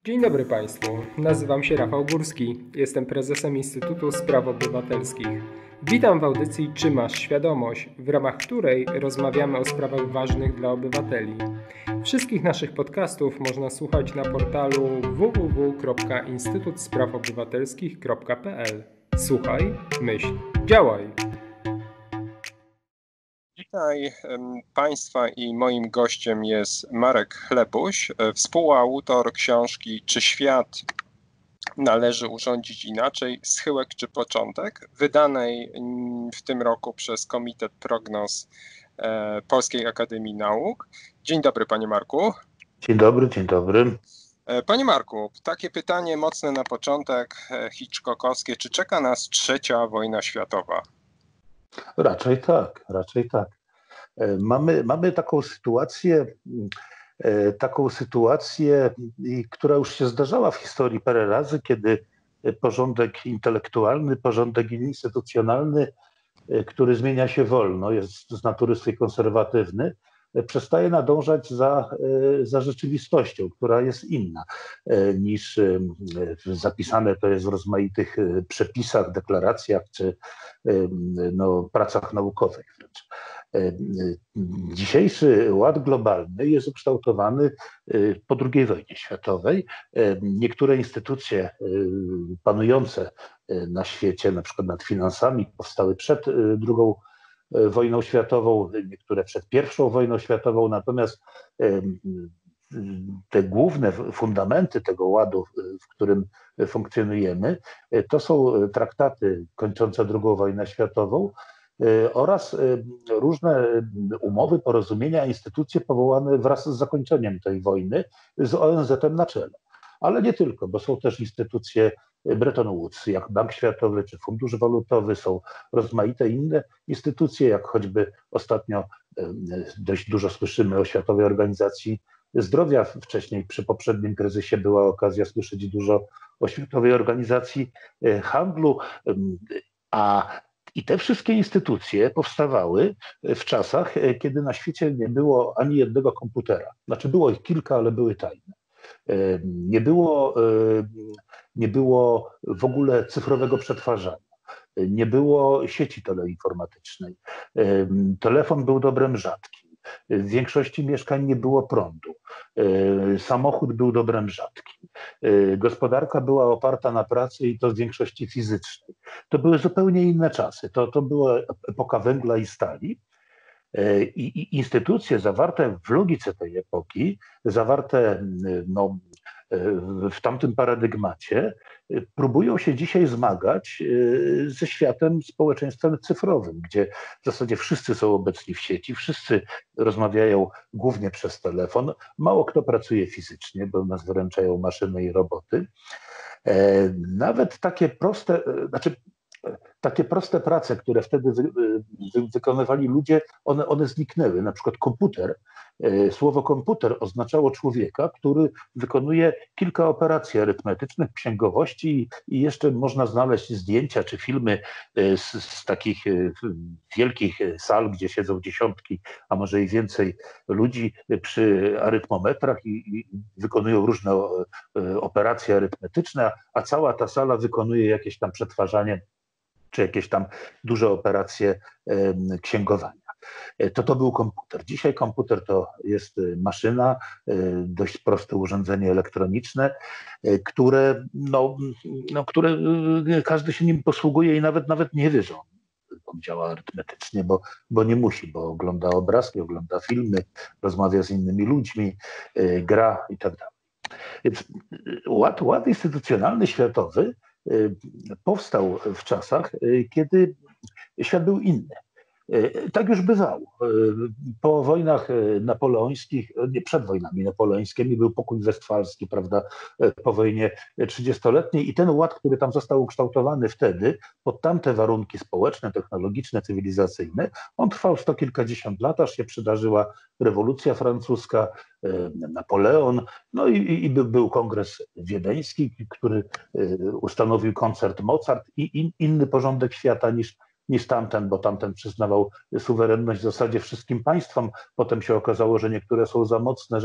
Dzień dobry Państwu, nazywam się Rafał Górski, jestem prezesem Instytutu Spraw Obywatelskich. Witam w audycji Czy masz świadomość, w ramach której rozmawiamy o sprawach ważnych dla obywateli. Wszystkich naszych podcastów można słuchać na portalu www.instytutspraw-obywatelskich.pl. Słuchaj, myśl, działaj! Witaj Państwa i moim gościem jest Marek Chlebuś, współautor książki Czy świat należy urządzić inaczej? Schyłek czy początek? Wydanej w tym roku przez Komitet Prognoz Polskiej Akademii Nauk. Dzień dobry, panie Marku. Dzień dobry, dzień dobry. Panie Marku, takie pytanie mocne na początek, hitchcockowskie. Czy czeka nas trzecia wojna światowa? Raczej tak, raczej tak. Mamy taką sytuację, która już się zdarzała w historii parę razy, kiedy porządek intelektualny, porządek instytucjonalny, który zmienia się wolno, jest z natury swej konserwatywny, przestaje nadążać za rzeczywistością, która jest inna niż zapisane to jest w rozmaitych przepisach, deklaracjach czy pracach naukowych wręcz. Dzisiejszy ład globalny jest ukształtowany po II wojnie światowej. Niektóre instytucje panujące na świecie, na przykład nad finansami, powstały przed II wojną światową, niektóre przed I wojną światową, natomiast te główne fundamenty tego ładu, w którym funkcjonujemy, to są traktaty kończące II wojnę światową oraz różne umowy, porozumienia, instytucje powołane wraz z zakończeniem tej wojny z ONZ-em na czele. Ale nie tylko, bo są też instytucje Bretton Woods, jak Bank Światowy czy Fundusz Walutowy, są rozmaite inne instytucje, jak choćby ostatnio dość dużo słyszymy o Światowej Organizacji Zdrowia. Wcześniej przy poprzednim kryzysie była okazja słyszeć dużo o Światowej Organizacji Handlu, i te wszystkie instytucje powstawały w czasach, kiedy na świecie nie było ani jednego komputera. Znaczy było ich kilka, ale były tajne. Nie było w ogóle cyfrowego przetwarzania. Nie było sieci teleinformatycznej. Telefon był dobrem rzadkim. W większości mieszkań nie było prądu. Samochód był dobrem rzadkim. Gospodarka była oparta na pracy i to w większości fizycznej. To były zupełnie inne czasy. To była epoka węgla i stali. I instytucje zawarte w logice tej epoki, zawarte w tamtym paradygmacie, próbują się dzisiaj zmagać ze światem, społeczeństwem cyfrowym, gdzie w zasadzie wszyscy są obecni w sieci, wszyscy rozmawiają głównie przez telefon, mało kto pracuje fizycznie, bo nas wyręczają maszyny i roboty. Nawet takie proste prace, które wtedy wykonywali ludzie, one zniknęły. Na przykład komputer, słowo komputer oznaczało człowieka, który wykonuje kilka operacji arytmetycznych, księgowości i jeszcze można znaleźć zdjęcia czy filmy z takich wielkich sal, gdzie siedzą dziesiątki, a może i więcej ludzi przy arytmometrach i wykonują różne operacje arytmetyczne, a cała ta sala wykonuje jakieś tam przetwarzanie czy jakieś tam duże operacje księgowania. To był komputer. Dzisiaj komputer to jest maszyna, dość proste urządzenie elektroniczne, które każdy się nim posługuje i nawet nie wie, że on działa arytmetycznie, bo nie musi, bo ogląda obrazki, ogląda filmy, rozmawia z innymi ludźmi, gra i tak dalej. Więc ład instytucjonalny światowy powstał w czasach, kiedy świat był inny. Tak już bywało. Po wojnach napoleońskich, nie przed wojnami napoleońskimi, był pokój westfalski, prawda, po wojnie 30-letniej i ten ład, który tam został ukształtowany wtedy, pod tamte warunki społeczne, technologiczne, cywilizacyjne, on trwał sto kilkadziesiąt lat, aż się przydarzyła rewolucja francuska, Napoleon, no i był kongres wiedeński, który ustanowił koncert Mozart i inny porządek świata niż tamten, bo tamten przyznawał suwerenność w zasadzie wszystkim państwom. Potem się okazało, że niektóre są za mocne,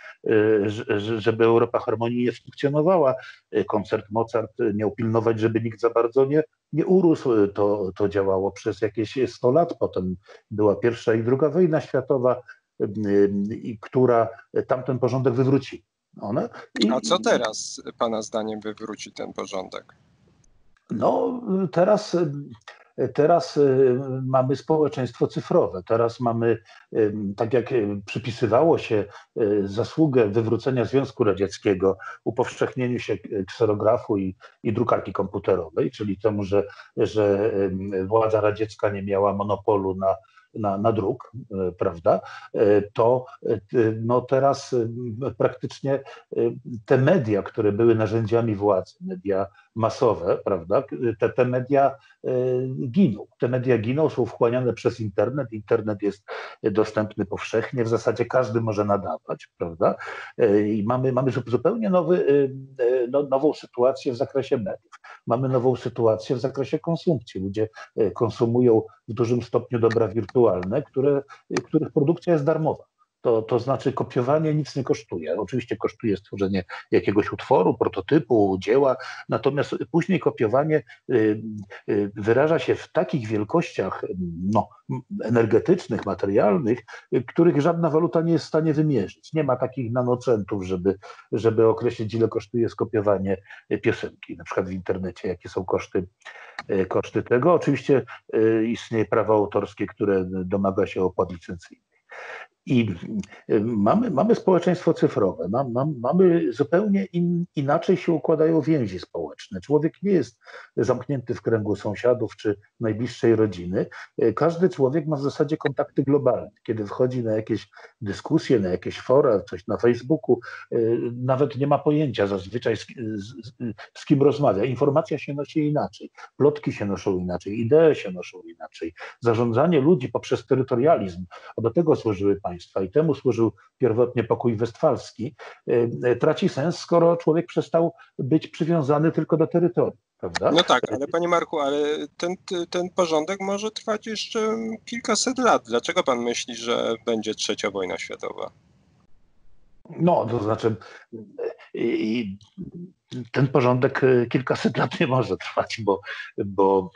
żeby Europa harmonijnie funkcjonowała. Koncert Mozart miał pilnować, żeby nikt za bardzo nie urósł. To działało przez jakieś 100 lat. Potem była pierwsza i druga wojna światowa, która tamten porządek wywróci. A co teraz Pana zdaniem wywróci ten porządek? No, teraz mamy społeczeństwo cyfrowe. Teraz mamy, tak jak przypisywało się zasługę wywrócenia Związku Radzieckiego, upowszechnieniu się kserografu i drukarki komputerowej, czyli temu, że władza radziecka nie miała monopolu na druk, prawda, to no teraz praktycznie te media, które były narzędziami władzy, media masowe, prawda, te media giną. Te media giną, są wchłaniane przez internet. Internet jest dostępny powszechnie, w zasadzie każdy może nadawać, prawda, i mamy zupełnie nową sytuację w zakresie mediów. Mamy nową sytuację w zakresie konsumpcji. Ludzie konsumują w dużym stopniu dobra wirtualne, których produkcja jest darmowa. To znaczy kopiowanie nic nie kosztuje. Oczywiście kosztuje stworzenie jakiegoś utworu, prototypu, dzieła, natomiast później kopiowanie wyraża się w takich wielkościach energetycznych, materialnych, których żadna waluta nie jest w stanie wymierzyć. Nie ma takich nanocentów, żeby określić, ile kosztuje skopiowanie piosenki, na przykład w internecie, jakie są koszty tego. Oczywiście istnieje prawo autorskie, które domaga się opłat licencyjnych. I mamy społeczeństwo cyfrowe, mamy zupełnie inaczej się układają więzi społeczne. Człowiek nie jest zamknięty w kręgu sąsiadów czy najbliższej rodziny. Każdy człowiek ma w zasadzie kontakty globalne. Kiedy wchodzi na jakieś dyskusje, na jakieś fora, coś na Facebooku, nawet nie ma pojęcia zazwyczaj z kim rozmawia. Informacja się nosi inaczej, plotki się noszą inaczej, idee się noszą inaczej. Zarządzanie ludzi poprzez terytorializm, a do tego służyły państwa i temu służył pierwotnie pokój westfalski, traci sens, skoro człowiek przestał być przywiązany tylko do terytorium. Prawda? No tak, ale panie Marku, ale ten porządek może trwać jeszcze kilkaset lat. Dlaczego pan myśli, że będzie trzecia wojna światowa? No, to znaczy ten porządek kilkaset lat nie może trwać, bo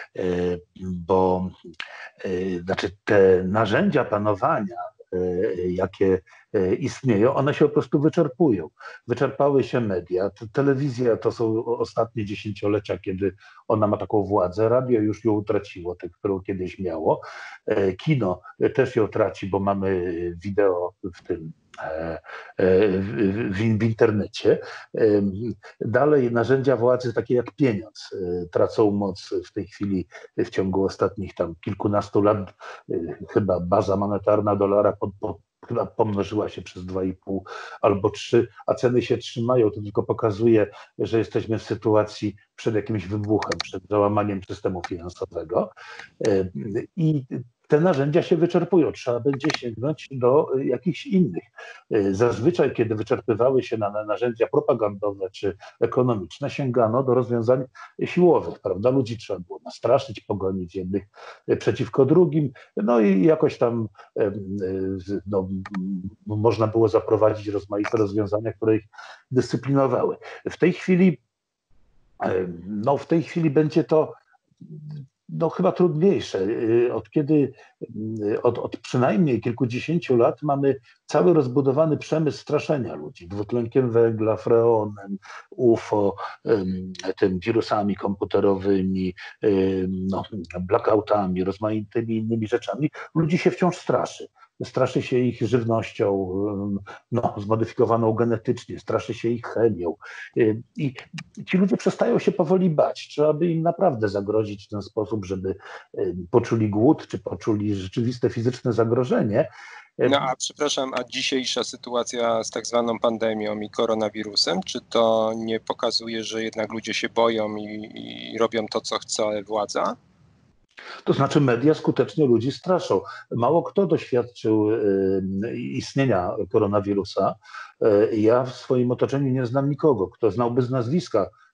znaczy te narzędzia panowania, jakie istnieją, one się po prostu wyczerpują. Wyczerpały się media. Telewizja to są ostatnie dziesięciolecia, kiedy ona ma taką władzę. Radio już ją utraciło, tę, którą kiedyś miało. Kino też ją traci, bo mamy wideo w internecie. Dalej narzędzia władzy, takie jak pieniądz, tracą moc w tej chwili. W ciągu ostatnich tam kilkunastu lat chyba baza monetarna dolara chyba pomnożyła się przez 2,5 albo 3, a ceny się trzymają. To tylko pokazuje, że jesteśmy w sytuacji przed jakimś wybuchem, przed załamaniem systemu finansowego. I te narzędzia się wyczerpują, trzeba będzie sięgnąć do jakichś innych. Zazwyczaj, kiedy wyczerpywały się na narzędzia propagandowe czy ekonomiczne, sięgano do rozwiązań siłowych, prawda? Ludzi trzeba było nastraszyć, pogonić jednych przeciwko drugim, no i jakoś tam można było zaprowadzić rozmaite rozwiązania, które ich dyscyplinowały. W tej chwili będzie to chyba trudniejsze. Od przynajmniej kilkudziesięciu lat mamy cały rozbudowany przemysł straszenia ludzi dwutlenkiem węgla, freonem, UFO, tym wirusami komputerowymi, blackoutami, rozmaitymi innymi rzeczami. Ludzi się wciąż straszy. Straszy się ich żywnością zmodyfikowaną genetycznie, straszy się ich chemią. I ci ludzie przestają się powoli bać. Trzeba by im naprawdę zagrozić w ten sposób, żeby poczuli głód, czy poczuli rzeczywiste fizyczne zagrożenie. No a przepraszam, a dzisiejsza sytuacja z tak zwaną pandemią i koronawirusem, czy to nie pokazuje, że jednak ludzie się boją i robią to, co chce władza? To znaczy media skutecznie ludzi straszą. Mało kto doświadczył istnienia koronawirusa. Ja w swoim otoczeniu nie znam nikogo, kto znałby z nazwiska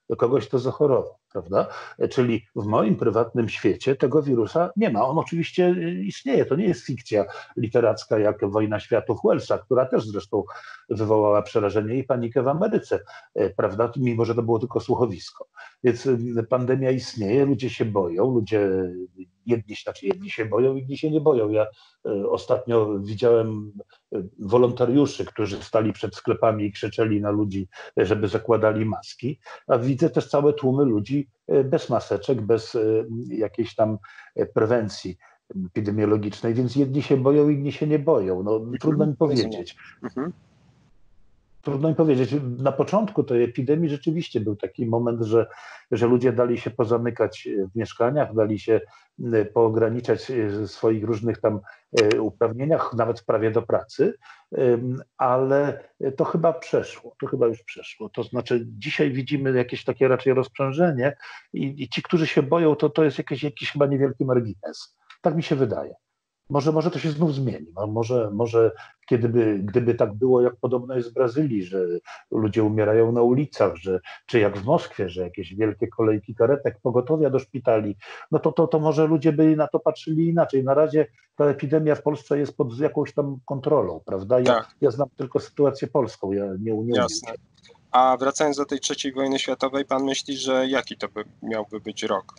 kogoś, kto zachorował, prawda? Czyli w moim prywatnym świecie tego wirusa nie ma. On oczywiście istnieje, to nie jest fikcja literacka jak Wojna Światów Wellsa, która też zresztą wywołała przerażenie i panikę w Ameryce, prawda? Mimo że to było tylko słuchowisko. Więc pandemia istnieje, ludzie się boją, jedni się boją, inni się nie boją. Ja ostatnio widziałem wolontariuszy, którzy stali przed sklepami i krzyczeli na ludzi, żeby zakładali maski, a widzę też całe tłumy ludzi bez maseczek, bez jakiejś tam prewencji epidemiologicznej, więc jedni się boją, inni się nie boją. No, trudno mi powiedzieć. Trudno mi powiedzieć. Na początku tej epidemii rzeczywiście był taki moment, że ludzie dali się pozamykać w mieszkaniach, dali się poograniczać w swoich różnych tam uprawnieniach, nawet prawie do pracy, ale to chyba przeszło, to chyba już przeszło. To znaczy dzisiaj widzimy jakieś takie raczej rozprzężenie i ci, którzy się boją, to jest jakiś chyba niewielki margines. Tak mi się wydaje. Może to się znów zmieni. Może gdyby tak było, jak podobno jest w Brazylii, że ludzie umierają na ulicach, czy jak w Moskwie, że jakieś wielkie kolejki karetek, pogotowia do szpitali, no to może ludzie by na to patrzyli inaczej. Na razie ta epidemia w Polsce jest pod jakąś tam kontrolą, prawda? Ja znam tylko sytuację polską, ja nie umiem. Jasne. A wracając do tej III wojny światowej, pan myśli, że jaki to miałby być rok?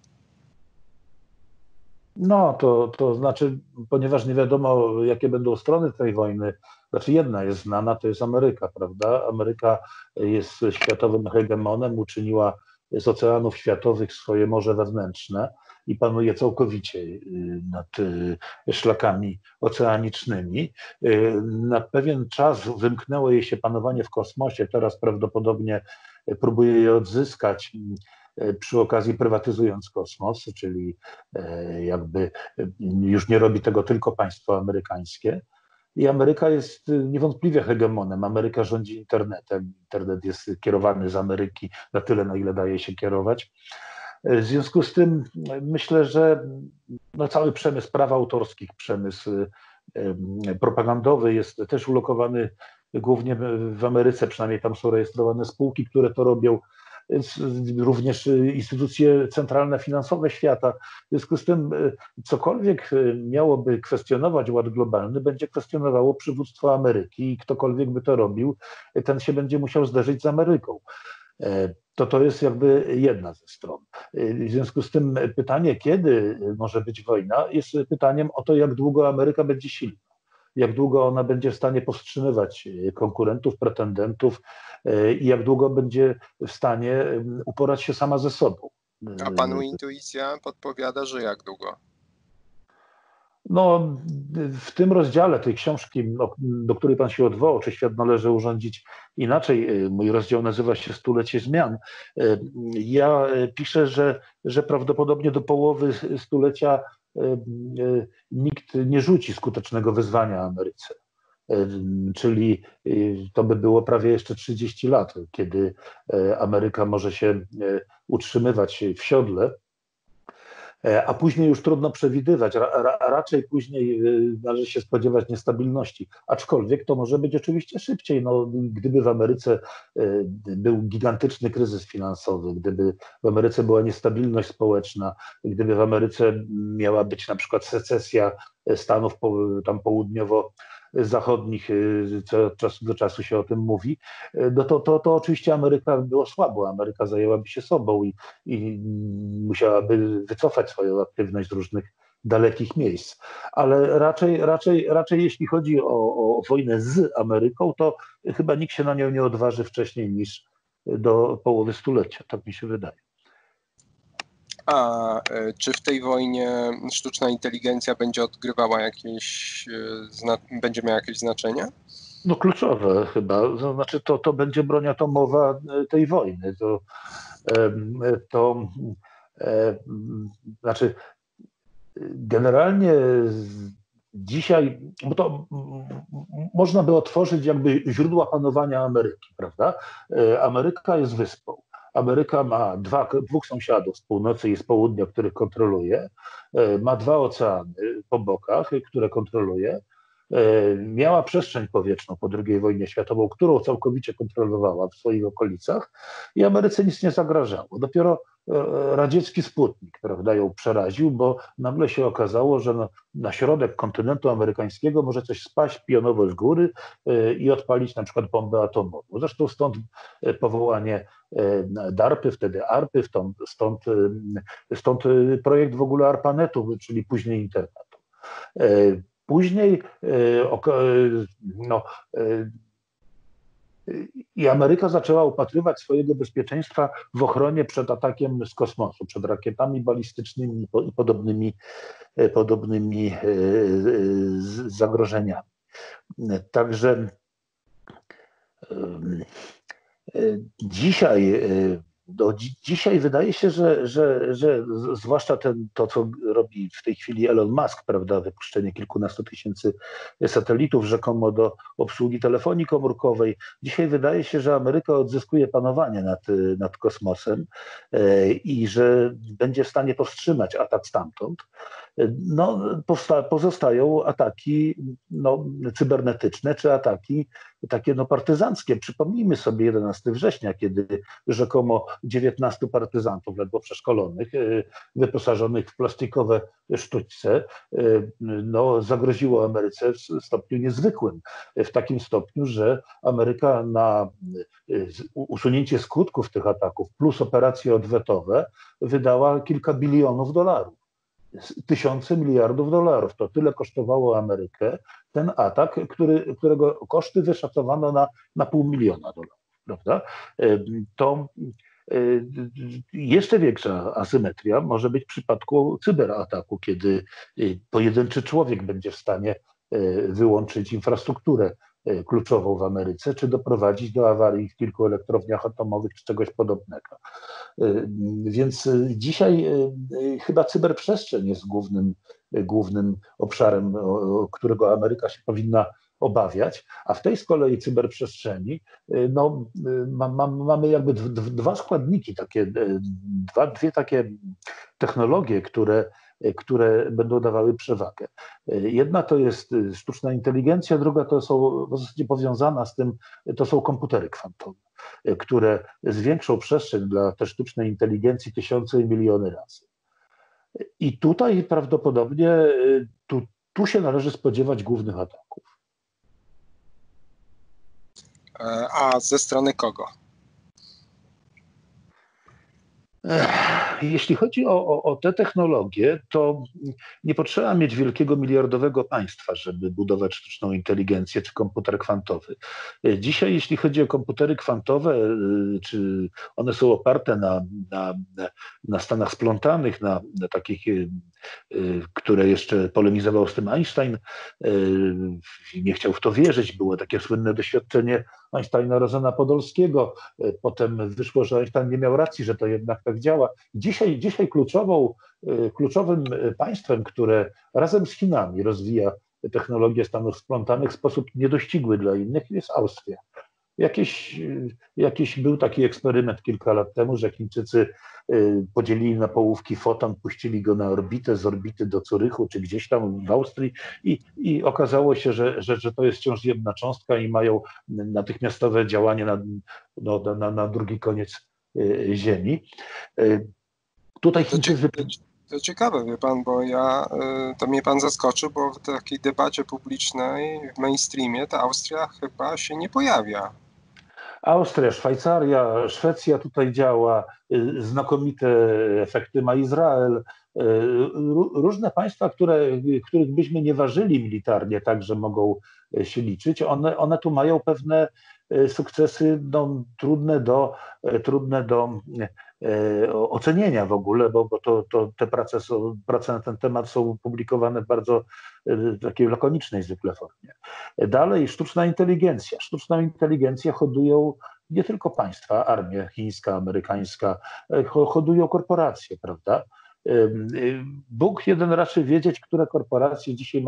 No, to znaczy, ponieważ nie wiadomo, jakie będą strony tej wojny, znaczy jedna jest znana, to jest Ameryka, prawda? Ameryka jest światowym hegemonem, uczyniła z oceanów światowych swoje morze wewnętrzne i panuje całkowicie nad szlakami oceanicznymi. Na pewien czas wymknęło jej się panowanie w kosmosie, teraz prawdopodobnie próbuje je odzyskać przy okazji prywatyzując kosmos, czyli jakby już nie robi tego tylko państwo amerykańskie. I Ameryka jest niewątpliwie hegemonem. Ameryka rządzi internetem. Internet jest kierowany z Ameryki na tyle, na ile daje się kierować. W związku z tym myślę, że cały przemysł praw autorskich, przemysł propagandowy jest też ulokowany głównie w Ameryce, przynajmniej tam są rejestrowane spółki, które to robią, również instytucje centralne finansowe świata. W związku z tym cokolwiek miałoby kwestionować ład globalny, będzie kwestionowało przywództwo Ameryki i ktokolwiek by to robił, ten się będzie musiał zderzyć z Ameryką. To jest jakby jedna ze stron. W związku z tym pytanie, kiedy może być wojna, jest pytaniem o to, jak długo Ameryka będzie silna. Jak długo ona będzie w stanie powstrzymywać konkurentów, pretendentów i jak długo będzie w stanie uporać się sama ze sobą. A panu intuicja podpowiada, że jak długo? No, w tym rozdziale tej książki, do której pan się odwołał, czy świat należy urządzić inaczej, mój rozdział nazywa się Stulecie zmian. Ja piszę, że prawdopodobnie do połowy stulecia nikt nie rzuci skutecznego wyzwania Ameryce. Czyli to by było prawie jeszcze 30 lat, kiedy Ameryka może się utrzymywać w siodle, a później już trudno przewidywać. Raczej później należy się spodziewać niestabilności. Aczkolwiek to może być oczywiście szybciej. No, gdyby w Ameryce był gigantyczny kryzys finansowy, gdyby w Ameryce była niestabilność społeczna, gdyby w Ameryce miała być na przykład secesja Stanów tam południowo-zachodnich, co od czasu do czasu się o tym mówi, no to oczywiście Ameryka było słabo. Ameryka zajęłaby się sobą i musiałaby wycofać swoją aktywność z różnych dalekich miejsc. Ale raczej jeśli chodzi o wojnę z Ameryką, to chyba nikt się na nią nie odważy wcześniej niż do połowy stulecia, tak mi się wydaje. A czy w tej wojnie sztuczna inteligencja będzie odgrywała będzie miała jakieś znaczenie? No kluczowe chyba, to znaczy to będzie broń atomowa tej wojny. Znaczy generalnie dzisiaj, bo to można by otworzyć jakby źródła panowania Ameryki, prawda? Ameryka jest wyspą. Ameryka ma dwóch sąsiadów z północy i z południa, których kontroluje. Ma 2 oceany po bokach, które kontroluje. miała przestrzeń powietrzną po II wojnie światowej, którą całkowicie kontrolowała w swoich okolicach i Ameryce nic nie zagrażało. Dopiero radziecki Sputnik, prawda, ją przeraził, bo nagle się okazało, że na środek kontynentu amerykańskiego może coś spaść pionowo z góry i odpalić na przykład bombę atomową. Zresztą stąd powołanie DARPy, wtedy ARPy, stąd projekt w ogóle ARPANET-u, czyli później internetu. Później i Ameryka zaczęła upatrywać swojego bezpieczeństwa w ochronie przed atakiem z kosmosu, przed rakietami balistycznymi i podobnymi zagrożeniami. Także dzisiaj wydaje się, że zwłaszcza to, co robi w tej chwili Elon Musk, prawda, wypuszczenie kilkunastu tysięcy satelitów rzekomo do obsługi telefonii komórkowej, dzisiaj wydaje się, że Ameryka odzyskuje panowanie nad kosmosem i że będzie w stanie powstrzymać atak stamtąd. Pozostają ataki cybernetyczne czy ataki takie partyzanckie. Przypomnijmy sobie 11 września, kiedy rzekomo 19 partyzantów ledwo przeszkolonych, wyposażonych w plastikowe sztućce, zagroziło Ameryce w stopniu niezwykłym. W takim stopniu, że Ameryka na usunięcie skutków tych ataków plus operacje odwetowe wydała kilka bilionów dolarów. Tysiące miliardów dolarów. To tyle kosztowało Amerykę ten atak, którego koszty wyszacowano na $500 000, prawda? To jeszcze większa asymetria może być w przypadku cyberataku, kiedy pojedynczy człowiek będzie w stanie wyłączyć infrastrukturę kluczową w Ameryce, czy doprowadzić do awarii w kilku elektrowniach atomowych, czy czegoś podobnego. Więc dzisiaj chyba cyberprzestrzeń jest głównym obszarem, którego Ameryka się powinna obawiać, a w tej z kolei cyberprzestrzeni mamy jakby dwa składniki, dwie takie technologie, które będą dawały przewagę. Jedna to jest sztuczna inteligencja, druga to są w zasadzie powiązana z tym, to są komputery kwantowe, które zwiększą przestrzeń dla tej sztucznej inteligencji tysiące i miliony razy. I tutaj prawdopodobnie tu się należy spodziewać głównych ataków. A ze strony kogo? Jeśli chodzi o te technologie, to nie potrzeba mieć wielkiego miliardowego państwa, żeby budować sztuczną inteligencję czy komputer kwantowy. Dzisiaj, jeśli chodzi o komputery kwantowe, czy one są oparte na stanach splątanych, na takich, które jeszcze polemizował z tym Einstein, nie chciał w to wierzyć. Było takie słynne doświadczenie Einsteina-Rosena Podolskiego. Potem wyszło, że Einstein nie miał racji, że to jednak tak działa. Dzisiaj kluczowym państwem, które razem z Chinami rozwija technologię stanów splątanych w sposób niedościgły dla innych, jest Austria. Był taki eksperyment kilka lat temu, że Chińczycy podzielili na połówki foton, puścili go na orbitę, z orbity do Zurychu, czy gdzieś tam w Austrii i okazało się, że to jest wciąż jedna cząstka i mają natychmiastowe działanie na drugi koniec Ziemi. Tutaj Chińczycy... To ciekawe, wie pan, bo to mnie pan zaskoczył, bo w takiej debacie publicznej, w mainstreamie ta Austria chyba się nie pojawia. Austria, Szwajcaria, Szwecja tutaj działa, znakomite efekty ma Izrael. Różne państwa, których byśmy nie ważyli militarnie, także mogą się liczyć, one tu mają pewne sukcesy trudne do ocenienia w ogóle, bo te prace na ten temat są publikowane w bardzo takiej lakonicznej zwykle formie. Dalej sztuczna inteligencja. Sztuczną inteligencję hodują nie tylko państwa, armia chińska, amerykańska, hodują korporacje, prawda? Bóg jeden raczy wiedzieć, które korporacje dzisiaj mają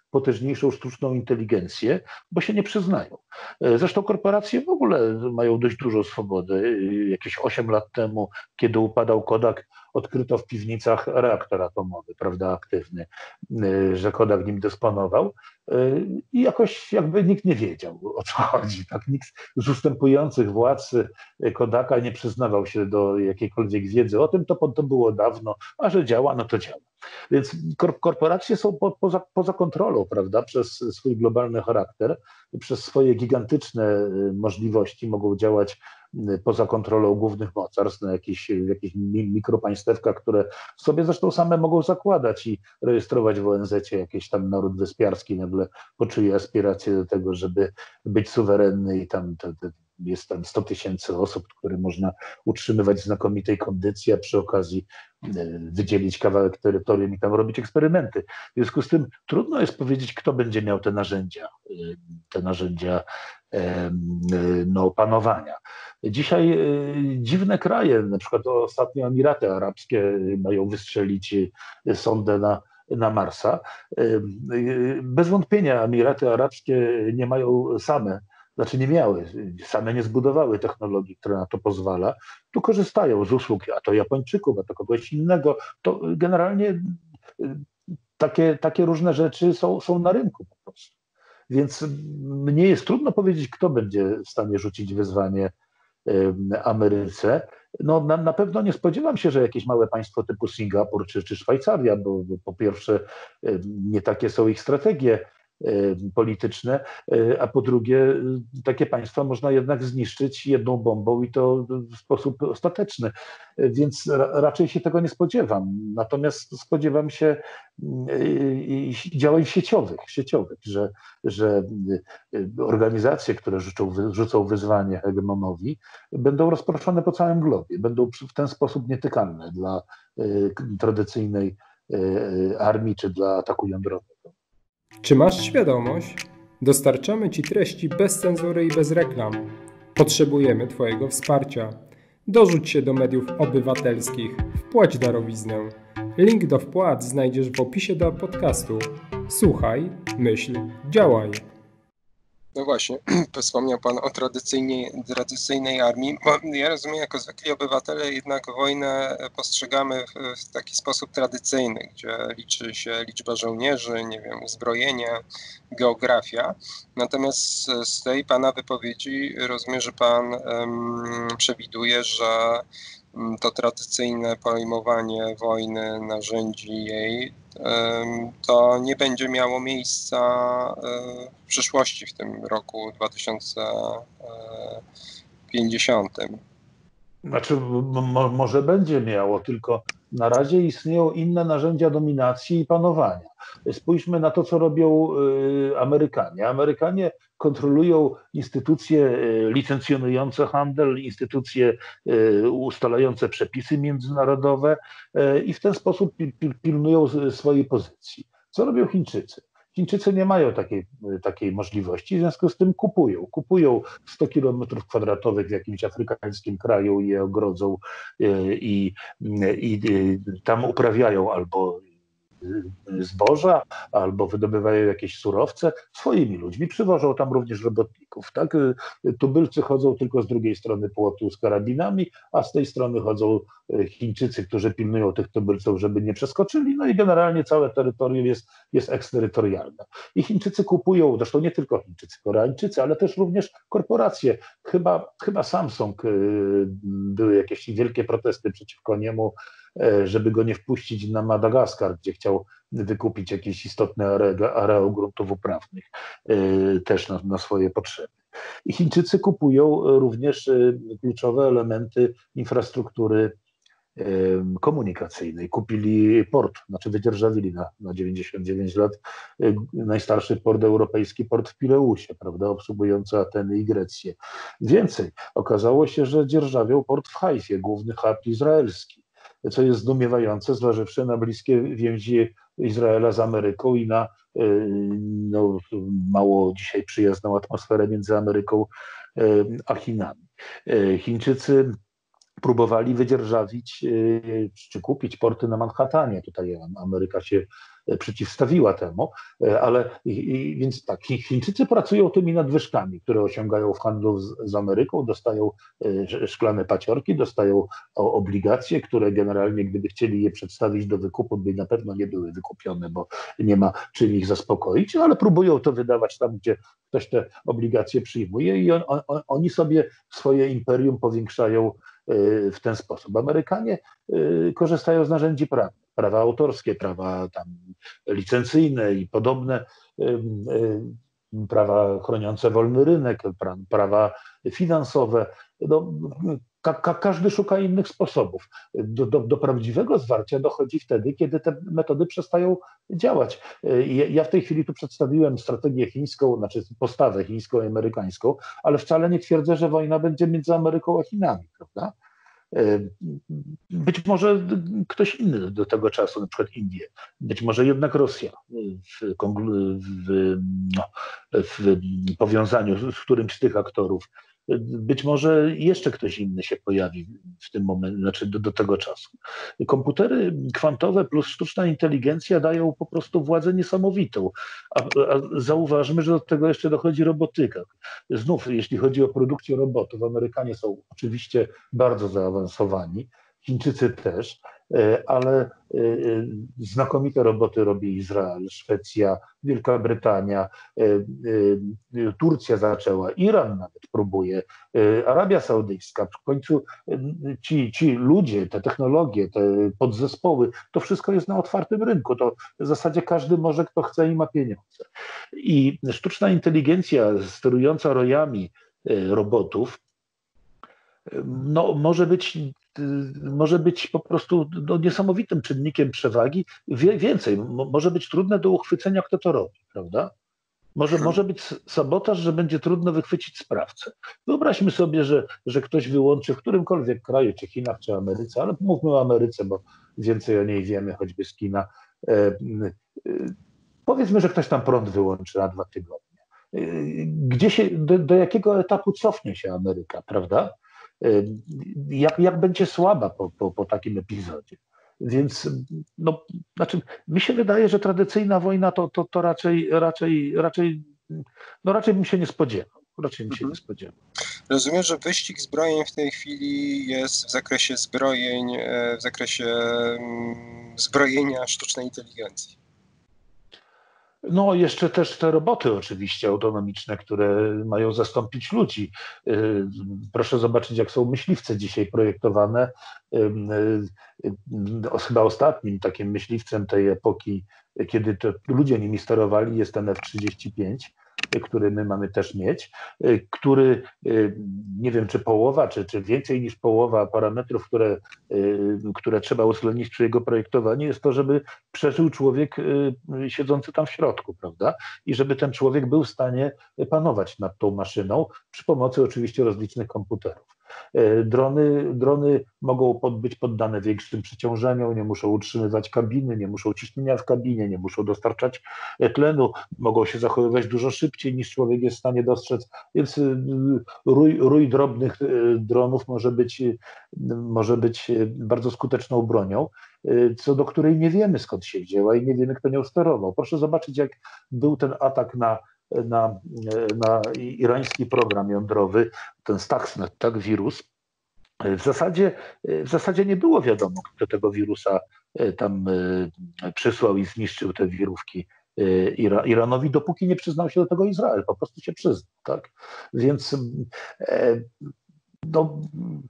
potężniejszą sztuczną inteligencję, bo się nie przyznają. Zresztą korporacje w ogóle mają dość dużo swobody. Jakieś 8 lat temu, kiedy upadał Kodak, odkryto w piwnicach reaktor atomowy, prawda, aktywny, że Kodak nim dysponował i jakoś jakby nikt nie wiedział, o co chodzi. Tak? Nikt z ustępujących władz Kodaka nie przyznawał się do jakiejkolwiek wiedzy o tym, to było dawno, a że działa, no to działa. Więc korporacje są poza kontrolą, prawda, przez swój globalny charakter, przez swoje gigantyczne możliwości mogą działać poza kontrolą głównych mocarstw, na jakieś mikropaństewka, które sobie zresztą same mogą zakładać i rejestrować w ONZ-cie jakiś tam naród wyspiarski, nagle poczuje aspiracje do tego, żeby być suwerenny i tam jest tam 100 000 osób, które można utrzymywać w znakomitej kondycji, a przy okazji wydzielić kawałek terytorium i tam robić eksperymenty. W związku z tym trudno jest powiedzieć, kto będzie miał te narzędzia panowania. Dzisiaj dziwne kraje, na przykład ostatnio Emiraty Arabskie mają wystrzelić sondę na Marsa. Bez wątpienia Emiraty Arabskie nie mają same, znaczy nie miały, same nie zbudowały technologii, która na to pozwala. Tu korzystają z usług, a to Japończyków, a to kogoś innego. To generalnie takie różne rzeczy są na rynku po prostu. Więc mnie jest trudno powiedzieć, kto będzie w stanie rzucić wyzwanie Ameryce. No, na pewno nie spodziewam się, że jakieś małe państwo typu Singapur czy Szwajcaria, bo po pierwsze nie takie są ich strategie polityczne, a po drugie takie państwa można jednak zniszczyć jedną bombą i to w sposób ostateczny, więc raczej się tego nie spodziewam. Natomiast spodziewam się działań sieciowych, że organizacje, które rzucą wyzwanie hegemonowi, będą rozproszone po całym globie, będą w ten sposób nietykalne dla tradycyjnej armii czy dla ataku jądrowego. Czy masz świadomość? Dostarczamy Ci treści bez cenzury i bez reklam. Potrzebujemy Twojego wsparcia. Dorzuć się do mediów obywatelskich. Wpłać darowiznę. Link do wpłat znajdziesz w opisie do podcastu. Słuchaj, myśl, działaj. No właśnie, wspomniał Pan o tradycyjnej armii. Ja rozumiem, jako zwykli obywatele jednak wojnę postrzegamy w taki sposób tradycyjny, gdzie liczy się liczba żołnierzy, nie wiem, uzbrojenie, geografia. Natomiast z tej Pana wypowiedzi rozumiem, że Pan przewiduje, że to tradycyjne pojmowanie wojny, narzędzi jej, to nie będzie miało miejsca w przyszłości, w tym roku 2050. Znaczy, może będzie miało, tylko na razie istnieją inne narzędzia dominacji i panowania. Spójrzmy na to, co robią Amerykanie. Amerykanie kontrolują instytucje licencjonujące handel, instytucje ustalające przepisy międzynarodowe i w ten sposób pilnują swojej pozycji. Co robią Chińczycy? Chińczycy nie mają takiej możliwości, w związku z tym kupują 100 kilometrów kwadratowych w jakimś afrykańskim kraju i je ogrodzą i tam uprawiają albo zboża, albo wydobywają jakieś surowce swoimi ludźmi, przywożą tam również robotników. Tak? Tubylcy chodzą tylko z drugiej strony płotu z karabinami, a z tej strony chodzą Chińczycy, którzy pilnują tych tubylców, żeby nie przeskoczyli, no i generalnie całe terytorium jest eksterytorialne. I Chińczycy kupują, zresztą nie tylko Chińczycy, Koreańczycy, ale też również korporacje. Chyba Samsung, były jakieś wielkie protesty przeciwko niemu, żeby go nie wpuścić na Madagaskar, gdzie chciał wykupić jakiś istotny areał gruntów uprawnych też na swoje potrzeby. I Chińczycy kupują również kluczowe elementy infrastruktury komunikacyjnej. Kupili port, znaczy wydzierżawili na 99 lat najstarszy port europejski, port w Pireusie, prawda, obsługujący Ateny i Grecję. Więcej, okazało się, że dzierżawią port w Hajfie, główny hub izraelski, co jest zdumiewające, zważywszy na bliskie więzi Izraela z Ameryką i na mało dzisiaj przyjazną atmosferę między Ameryką a Chinami. Chińczycy próbowali wydzierżawić czy kupić porty na Manhattanie. Tutaj Ameryka się przeciwstawiła temu, ale więc tak, Chińczycy pracują tymi nadwyżkami, które osiągają w handlu z Ameryką, dostają szklane paciorki, dostają obligacje, które generalnie gdyby chcieli je przedstawić do wykupu, by na pewno nie były wykupione, bo nie ma czym ich zaspokoić, ale próbują to wydawać tam, gdzie ktoś te obligacje przyjmuje i oni sobie swoje imperium powiększają w ten sposób. Amerykanie korzystają z narzędzi prawnych, prawa autorskie, prawa tam licencyjne i podobne, prawa chroniące wolny rynek, prawa finansowe. No, każdy szuka innych sposobów. Do prawdziwego zwarcia dochodzi wtedy, kiedy te metody przestają działać. Ja w tej chwili tu przedstawiłem strategię chińską, znaczy postawę chińską i amerykańską, ale wcale nie twierdzę, że wojna będzie między Ameryką a Chinami, prawda? Być może ktoś inny do tego czasu, na przykład Indie, być może jednak Rosja w powiązaniu z którymś z tych aktorów. Być może jeszcze ktoś inny się pojawi w tym momencie, znaczy do tego czasu. Komputery kwantowe plus sztuczna inteligencja dają po prostu władzę niesamowitą. A zauważmy, że do tego jeszcze dochodzi robotyka. Znów, jeśli chodzi o produkcję robotów, Amerykanie są oczywiście bardzo zaawansowani, Chińczycy też, ale znakomite roboty robi Izrael, Szwecja, Wielka Brytania, Turcja zaczęła, Iran nawet próbuje, Arabia Saudyjska. W końcu ci ludzie, te technologie, te podzespoły, to wszystko jest na otwartym rynku. To w zasadzie każdy może, kto chce i ma pieniądze. I sztuczna inteligencja sterująca rojami robotów no, może być po prostu niesamowitym czynnikiem przewagi. Więcej, może być trudne do uchwycenia, kto to robi, prawda? Może być sabotaż, że będzie trudno wychwycić sprawcę. Wyobraźmy sobie, że ktoś wyłączy w którymkolwiek kraju, czy Chinach, czy Ameryce, ale mówmy o Ameryce, bo więcej o niej wiemy, choćby z kina. Powiedzmy, że ktoś tam prąd wyłączy na 2 tygodnie. Do jakiego etapu cofnie się Ameryka, prawda? Jak będzie słaba po takim epizodzie. Więc no, znaczy, mi się wydaje, że tradycyjna wojna to raczej bym się nie spodziewał. Rozumiem, że wyścig zbrojeń w tej chwili jest w zakresie zbrojeń, w zakresie zbrojenia sztucznej inteligencji. No, jeszcze też te roboty oczywiście autonomiczne, które mają zastąpić ludzi. Proszę zobaczyć, jak są myśliwce dzisiaj projektowane. Chyba ostatnim takim myśliwcem tej epoki, kiedy to ludzie nimi sterowali, jest ten F-35, który my mamy też mieć, który nie wiem, czy połowa, czy więcej niż połowa parametrów, które trzeba uwzględnić przy jego projektowaniu, jest to, żeby przeżył człowiek siedzący tam w środku, prawda? I żeby ten człowiek był w stanie panować nad tą maszyną przy pomocy oczywiście rozlicznych komputerów. Drony mogą być poddane większym przeciążeniom, nie muszą utrzymywać kabiny, nie muszą ciśnienia w kabinie, nie muszą dostarczać tlenu, mogą się zachowywać dużo szybciej niż człowiek jest w stanie dostrzec, więc rój drobnych dronów może być bardzo skuteczną bronią, co do której nie wiemy, skąd się wzięła i nie wiemy, kto nią sterował. Proszę zobaczyć, jak był ten atak na irański program jądrowy, ten Stuxnet, tak, wirus. W zasadzie nie było wiadomo, kto tego wirusa tam przysłał i zniszczył te wirówki Iranowi, dopóki nie przyznał się do tego Izrael, po prostu się przyznał, tak? Więc no,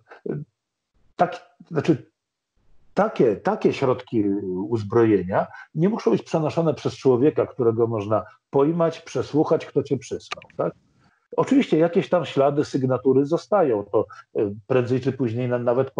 takie środki uzbrojenia nie muszą być przenoszone przez człowieka, którego można pojmać, przesłuchać, kto cię przysłał, tak? Oczywiście jakieś tam ślady, sygnatury zostają, to prędzej czy później nawet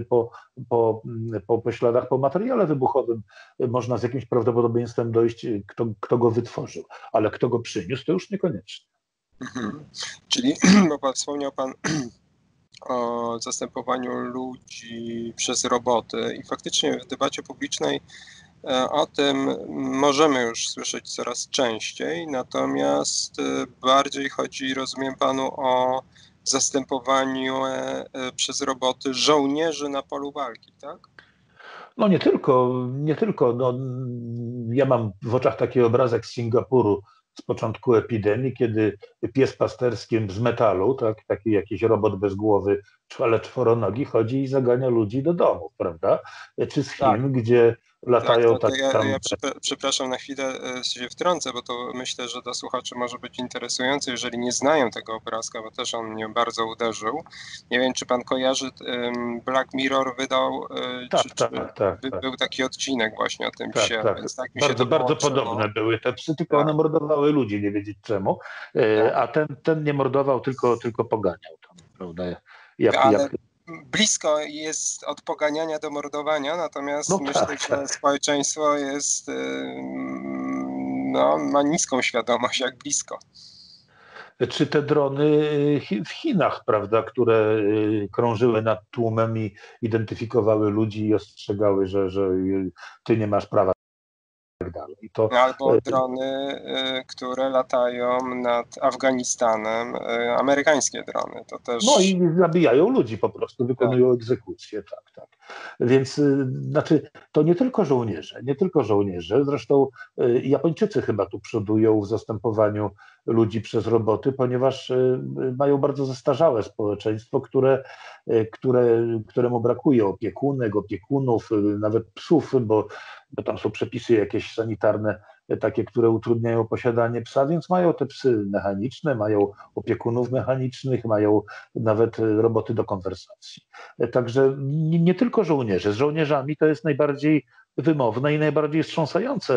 po śladach, po materiale wybuchowym można z jakimś prawdopodobieństwem dojść, kto go wytworzył, ale kto go przyniósł, to już niekoniecznie. Czyli wspomniał Pan o zastępowaniu ludzi przez roboty i faktycznie w debacie publicznej o tym możemy już słyszeć coraz częściej, natomiast bardziej chodzi, rozumiem Panu, o zastępowaniu przez roboty żołnierzy na polu walki, tak? No nie tylko. No, ja mam w oczach taki obrazek z Singapuru z początku epidemii, kiedy pies pasterski z metalu, tak, taki jakiś robot bez głowy, ale czworonogi, chodzi i zagania ludzi do domów, prawda? Czy z Tak. Chin, gdzie Tak, latają to tak ja, tam... ja przepraszam, na chwilę się wtrącę, bo to myślę, że dla słuchaczy może być interesujące, jeżeli nie znają tego obrazka, bo też on mnie bardzo uderzył. Nie wiem, czy pan kojarzy, Black Mirror wydał, Tak. był taki odcinek właśnie o tym Tak, psie, tak. więc tak mi się Bardzo, to bardzo połączyło. podobne były te psy, tylko Tak, one mordowały ludzi, nie wiedzieć czemu, tak. a ten nie mordował, tylko poganiał tam, prawda? Ale blisko jest od poganiania do mordowania, natomiast No myślę, tak, że społeczeństwo jest, no, ma niską świadomość, jak blisko. Czy te drony w Chinach, prawda, które krążyły nad tłumem i identyfikowały ludzi i ostrzegały, że ty nie masz prawa i tak dalej. Albo drony, które latają nad Afganistanem, amerykańskie drony, to też... No i zabijają ludzi po prostu, wykonują Tak. egzekucje, tak. Więc znaczy, to nie tylko żołnierze, zresztą Japończycy chyba tu przodują w zastępowaniu ludzi przez roboty, ponieważ mają bardzo zestarzałe społeczeństwo, któremu brakuje opiekunek, opiekunów, nawet psów, bo tam są przepisy jakieś sanitarne, takie, które utrudniają posiadanie psa, więc mają te psy mechaniczne, mają opiekunów mechanicznych, mają nawet roboty do konwersacji. Także nie tylko żołnierze. Z żołnierzami to jest najbardziej wymowne i najbardziej wstrząsające,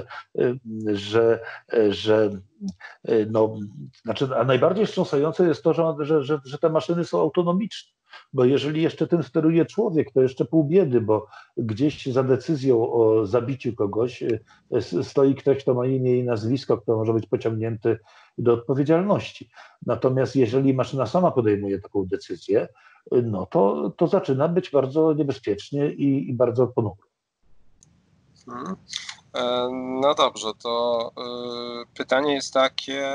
że no, znaczy, a najbardziej wstrząsające jest to, że te maszyny są autonomiczne. Bo jeżeli jeszcze tym steruje człowiek, to jeszcze pół biedy, bo gdzieś za decyzją o zabiciu kogoś stoi ktoś, kto ma imię i nazwisko, kto może być pociągnięty do odpowiedzialności. Natomiast jeżeli maszyna sama podejmuje taką decyzję, no to zaczyna być bardzo niebezpiecznie i bardzo ponuro. No dobrze, to pytanie jest takie,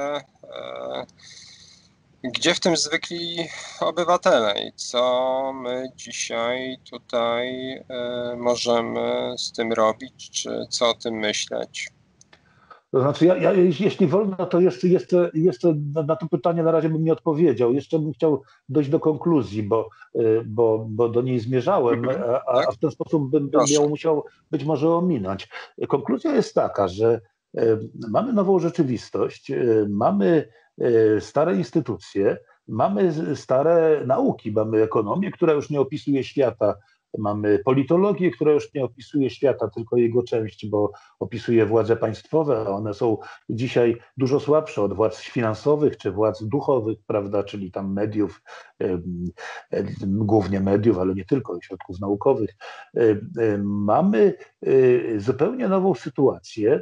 gdzie w tym zwykli obywatele i co my dzisiaj tutaj możemy z tym robić, czy co o tym myśleć? To znaczy, ja jeśli wolno, to jeszcze na to pytanie na razie bym nie odpowiedział. Jeszcze bym chciał dojść do konkluzji, bo do niej zmierzałem, a w ten sposób bym ją musiał być może ominąć. Konkluzja jest taka, że mamy nową rzeczywistość, mamy stare instytucje, mamy stare nauki, mamy ekonomię, która już nie opisuje świata, mamy politologię, która już nie opisuje świata, tylko jego część, bo opisuje władze państwowe, a one są dzisiaj dużo słabsze od władz finansowych czy władz duchowych, prawda, czyli tam mediów, głównie mediów, ale nie tylko, środków naukowych. Mamy zupełnie nową sytuację,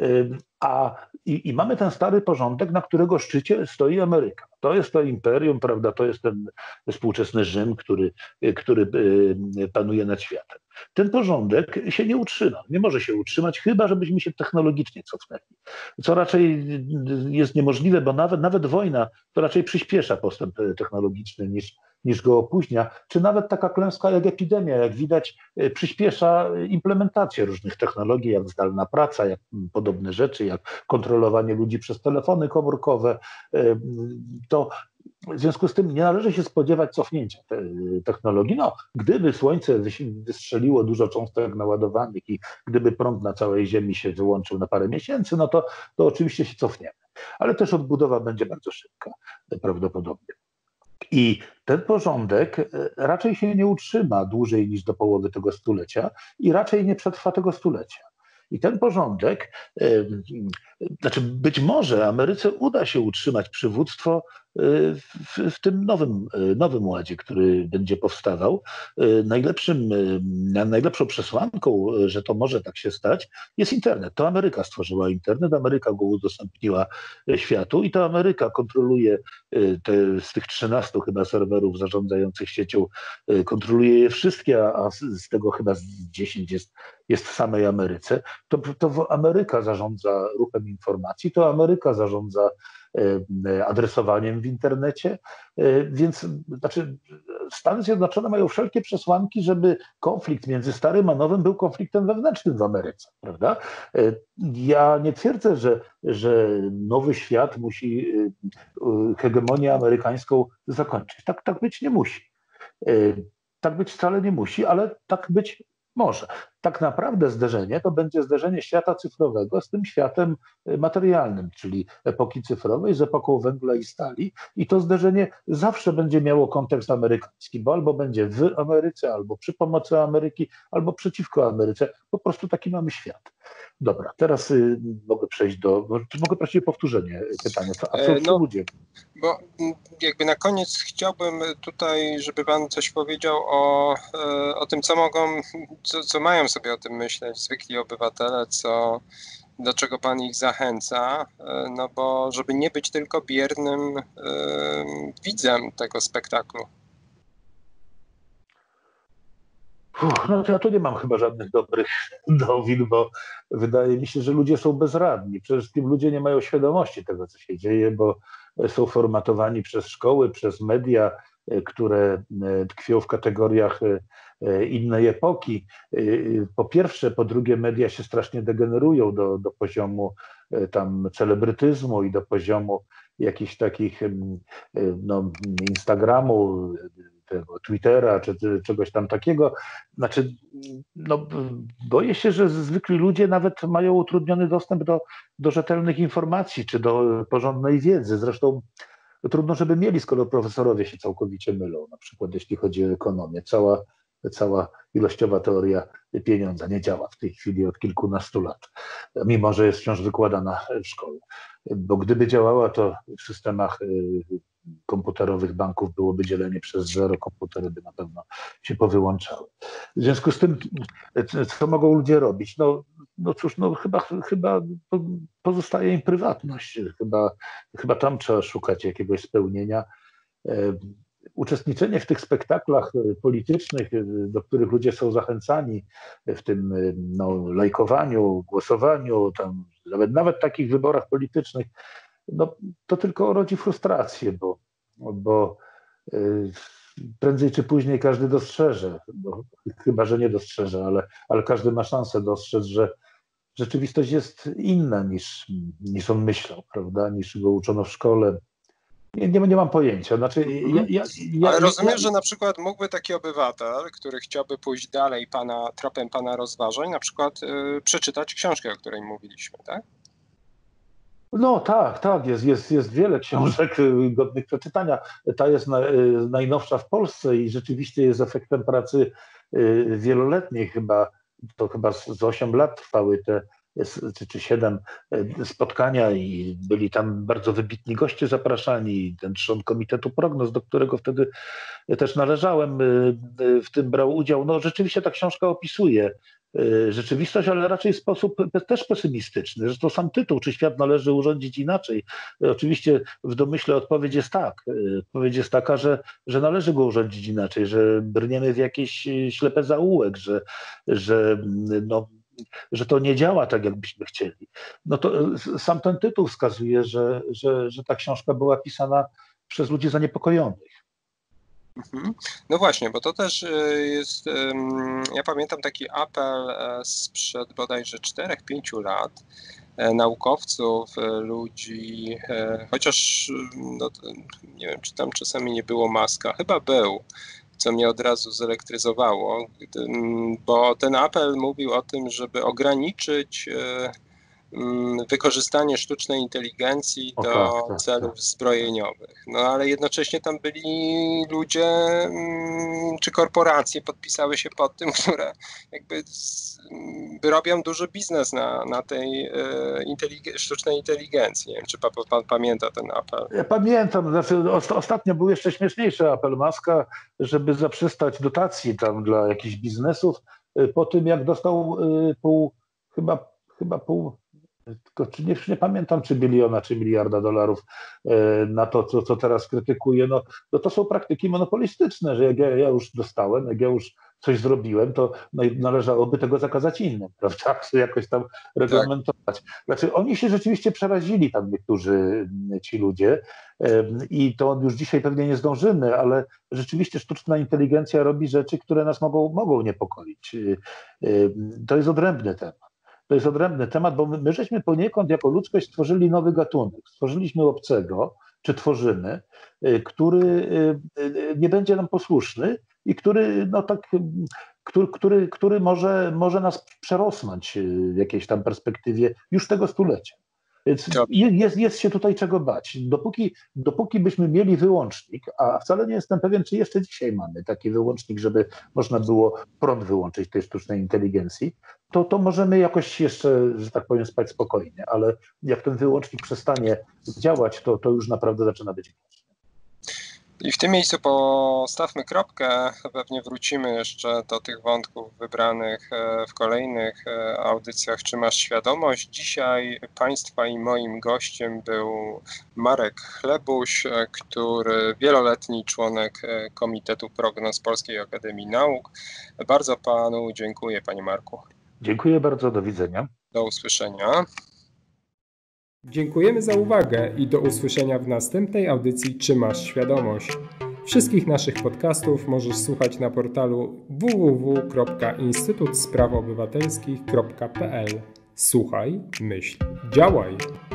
i mamy ten stary porządek, na którego szczycie stoi Ameryka. To jest to imperium, prawda? To jest ten współczesny Rzym, który panuje nad światem. Ten porządek się nie utrzyma, nie może się utrzymać, chyba żebyśmy się technologicznie cofnęli. Co raczej jest niemożliwe, bo nawet wojna to raczej przyspiesza postęp technologiczny niż go opóźnia, czy nawet taka klęska jak epidemia, jak widać, przyspiesza implementację różnych technologii, jak zdalna praca, jak podobne rzeczy, jak kontrolowanie ludzi przez telefony komórkowe. To w związku z tym nie należy się spodziewać cofnięcia technologii. No, gdyby Słońce wystrzeliło dużo cząstek naładowanych i gdyby prąd na całej Ziemi się wyłączył na parę miesięcy, no to oczywiście się cofniemy. Ale też odbudowa będzie bardzo szybka, prawdopodobnie. I ten porządek raczej się nie utrzyma dłużej niż do połowy tego stulecia i raczej nie przetrwa tego stulecia. I ten porządek, znaczy być może Ameryce uda się utrzymać przywództwo w tym nowym ładzie, który będzie powstawał. Najlepszą przesłanką, że to może tak się stać, jest internet. To Ameryka stworzyła internet, Ameryka go udostępniła światu i to Ameryka kontroluje z tych 13 chyba serwerów zarządzających siecią, kontroluje je wszystkie, a z tego chyba 10 jest w samej Ameryce. To Ameryka zarządza ruchem informacji, to Ameryka zarządza adresowaniem w internecie, więc znaczy Stany Zjednoczone mają wszelkie przesłanki, żeby konflikt między starym a nowym był konfliktem wewnętrznym w Ameryce, prawda? Ja nie twierdzę, że nowy świat musi hegemonię amerykańską zakończyć. Tak być nie musi. Tak być wcale nie musi, ale tak być może. Tak naprawdę zderzenie to będzie zderzenie świata cyfrowego z tym światem materialnym, czyli epoki cyfrowej z epoką węgla i stali. I to zderzenie zawsze będzie miało kontekst amerykański, bo albo będzie w Ameryce, albo przy pomocy Ameryki, albo przeciwko Ameryce. Po prostu taki mamy świat. Dobra, teraz mogę przejść mogę prosić o powtórzenie pytania. A co ludzie? Bo jakby na koniec chciałbym tutaj, żeby pan coś powiedział o tym, co mają sobie o tym myśleć zwykli obywatele, do czego pan ich zachęca, no bo żeby nie być tylko biernym widzem tego spektaklu. No to ja tu nie mam chyba żadnych dobrych nowin, bo wydaje mi się, że ludzie są bezradni. Przede wszystkim ludzie nie mają świadomości tego, co się dzieje, bo są formatowani przez szkoły, przez media, które tkwią w kategoriach innej epoki. Po pierwsze, po drugie, media się strasznie degenerują do poziomu tam celebrytyzmu i do poziomu jakichś takich Instagramu, tego Twittera czy czegoś tam takiego. Znaczy, boję się, że zwykli ludzie nawet mają utrudniony dostęp do rzetelnych informacji czy do porządnej wiedzy. Zresztą trudno, żeby mieli, skoro profesorowie się całkowicie mylą, na przykład jeśli chodzi o ekonomię. Cała ilościowa teoria pieniądza nie działa w tej chwili od kilkunastu lat, mimo że jest wciąż wykładana w szkole. Bo gdyby działała, to w systemach komputerowych banków byłoby dzielenie przez zero, komputery by na pewno się powyłączały. W związku z tym, co mogą ludzie robić? No cóż, chyba pozostaje im prywatność. Chyba tam trzeba szukać jakiegoś spełnienia. Uczestniczenie w tych spektaklach politycznych, do których ludzie są zachęcani, w tym lajkowaniu, głosowaniu, tam, nawet takich wyborach politycznych, to tylko rodzi frustrację, bo prędzej czy później każdy dostrzeże, chyba że nie dostrzeże, ale każdy ma szansę dostrzec, że rzeczywistość jest inna niż on myślał, prawda, niż go uczono w szkole. Nie mam pojęcia. Znaczy, ale rozumiem, że na przykład mógłby taki obywatel, który chciałby pójść dalej tropem pana rozważań, na przykład przeczytać książkę, o której mówiliśmy, tak? No tak, jest wiele książek godnych przeczytania. Ta jest najnowsza w Polsce i rzeczywiście jest efektem pracy wieloletniej, chyba z 8 lat trwały te czy 7 spotkania i byli tam bardzo wybitni goście zapraszani, ten trzon Komitetu Prognoz, do którego wtedy też należałem, w tym brał udział. No rzeczywiście ta książka opisuje rzeczywistość, ale raczej w sposób też pesymistyczny. Zresztą sam tytuł, czy świat należy urządzić inaczej. Oczywiście w domyśle odpowiedź jest tak. Odpowiedź jest taka, że należy go urządzić inaczej, że brniemy w jakiś ślepy zaułek, że to nie działa tak, jakbyśmy chcieli. No to sam ten tytuł wskazuje, że ta książka była pisana przez ludzi zaniepokojonych. No właśnie, bo to też jest, ja pamiętam taki apel sprzed bodajże 4-5 lat naukowców, ludzi, chociaż nie wiem, czy tam czasami nie było Muska, chyba był, co mnie od razu zelektryzowało, bo ten apel mówił o tym, żeby ograniczyć wykorzystanie sztucznej inteligencji do celów zbrojeniowych. No ale jednocześnie tam byli ludzie czy korporacje podpisały się pod tym, które jakby robią duży biznes na tej sztucznej inteligencji. Nie wiem, czy pan pamięta ten apel? Ja pamiętam, znaczy ostatnio był jeszcze śmieszniejszy apel Muska, żeby zaprzestać dotacji tam dla jakichś biznesów po tym, jak dostał chyba pół, tylko nie pamiętam, czy biliona, czy miliarda dolarów na to, co teraz krytykuję. No to są praktyki monopolistyczne, że jak ja już dostałem, jak ja już coś zrobiłem, to należałoby tego zakazać innym, prawda? Czy jakoś tam reglamentować. Znaczy oni się rzeczywiście przerazili tam niektórzy ci ludzie i to już dzisiaj pewnie nie zdążymy, ale rzeczywiście sztuczna inteligencja robi rzeczy, które nas mogą niepokoić. To jest odrębny temat. To jest odrębny temat, bo my żeśmy poniekąd jako ludzkość stworzyli nowy gatunek. Stworzyliśmy obcego, czy tworzymy, który nie będzie nam posłuszny i który, który może nas przerosnąć w jakiejś tam perspektywie już tego stulecia. Więc jest się tutaj czego bać. Dopóki byśmy mieli wyłącznik, a wcale nie jestem pewien, czy jeszcze dzisiaj mamy taki wyłącznik, żeby można było prąd wyłączyć tej sztucznej inteligencji, to możemy jakoś jeszcze, że tak powiem, spać spokojnie, ale jak ten wyłącznik przestanie działać, to już naprawdę zaczyna być groźne. I w tym miejscu postawmy kropkę, pewnie wrócimy jeszcze do tych wątków wybranych w kolejnych audycjach. Czy masz świadomość? Dzisiaj Państwa i moim gościem był Marek Chlebuś, który wieloletni członek Komitetu Prognoz Polskiej Akademii Nauk. Bardzo Panu dziękuję, Panie Marku. Dziękuję bardzo, do widzenia. Do usłyszenia. Dziękujemy za uwagę i do usłyszenia w następnej audycji Czy masz świadomość? Wszystkich naszych podcastów możesz słuchać na portalu www.instytutsprawoobywatelskich.pl. Słuchaj, myśl, działaj!